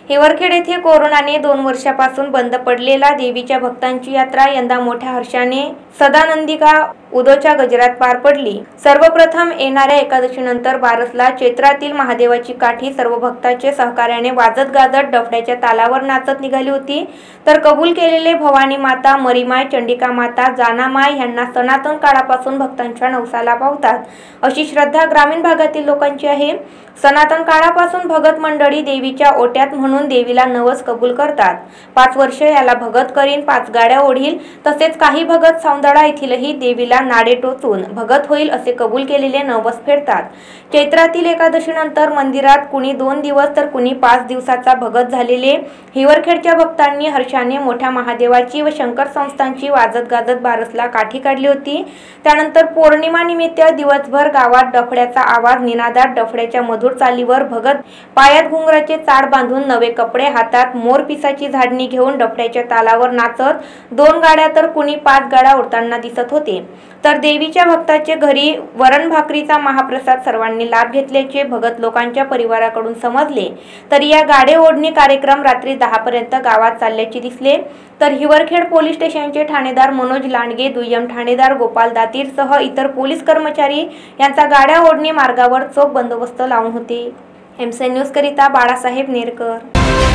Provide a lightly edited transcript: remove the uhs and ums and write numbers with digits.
हिवरखेड येथे कोरोनाने 2 वर्षापासून बंद पडलेला देवीच्या भक्तांची यात्रा यंदा मोठ्या हर्षाने सदानंदिका उदोच्या गजरात पार पडली। सर्वप्रथम येणाऱ्या एकादशीनंतर बारसला चैत्रातील महादेवाची काठी सर्व भक्तांच्या सहकार्याने वाजत गाजत डफड्याच्या तालावर नाचत निघाली होती। तर कबूल केलेले भवानी माता, मरीमाय, चंडिका माता, जानामाय यांना सनातन काळापासून भक्तांच्या नवसाला पावतात अशी श्रद्धा ग्रामीण भागातील लोकांची आहे। सनातन काळापासून भगत मंडळी देवीच्या ओट्यात म्हणून देवीला नवस कबूल करतात। 5 वर्ष याला भगत करीन 5 गाड्या ओढील, तसेच काही भगत सौंदळा येथीलही देवीला नाडे टोचून भगत होईल असे कबूल केलेले नवस फेडतात। चैत्रातील एकादशीनंतर मंदिरात कुणी 2 दिवस तर कुणी 5 दिवसाचा भगत झालेले हिवरखेडच्या भक्तांनी हर्षाने मोठ्या महादेवाची व शंकर संस्थांची वाजत गाजत बारसला काठी काढली होती। त्यानंतर पौर्णिमा निमित्त दिवसभर गावात डफड्याचा आवाज, निनादात डफड्याच्या मधुर चालीवर भगत पायात घुंगराचे चाड बांधून, नवे कपडे, हातात मोरपिसाची झाडणी घेऊन डफड्याच्या तालावर नाचत 2 गाड्या तर कुणी 5 गाड्या ओढताना दिसत होते। तर देवीच्या भक्ताचे घरी वरण भाकरीचा महाप्रसाद सर्वांनी लाभ घेतल्याचे भगत लोकांच्या परिवाराकडून समजले। तर या गाडे ओढणी कार्यक्रम रात्री 10 पर्यंत गावात चालल्याचे दिसले। तर हिवरखेड पोलीस स्टेशनचे ठाणेदार मनोज लांडगे, दुय्यम ठाणेदार गोपाल दातीर सह इतर पोलीस कर्मचारी यांचा गाड्या ओढणी मार्गावर चोख बंदोबस्त लावून होते। एमसी न्यूज करिता बाळासाहेब नेरकर।